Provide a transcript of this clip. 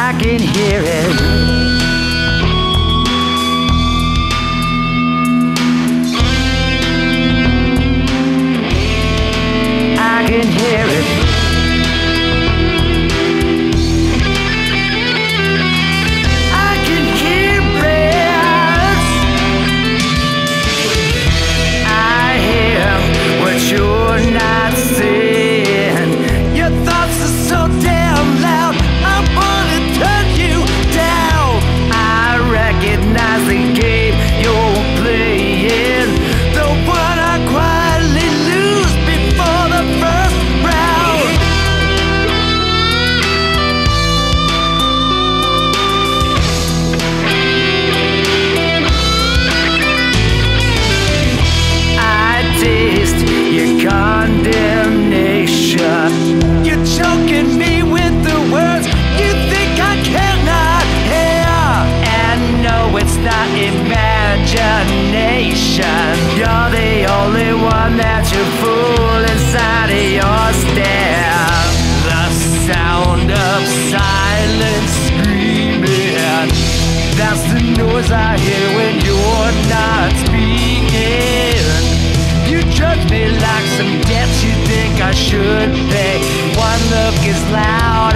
I can hear it. I can hear it. I can hear it. I hear what you're not saying. Your thoughts are so damn loud, I wanna turn you down. I recognize the game you're playing, the one I quietly lose before the first round. I taste your condemnation. You're choking me with the words you think I cannot hear. And no, it's not imagination. You're the only one that you fool inside of your stare. The sound of silence screaming, that's the noise I hear when you're not speaking. You judge me like some debts you think I should pay. One look is loud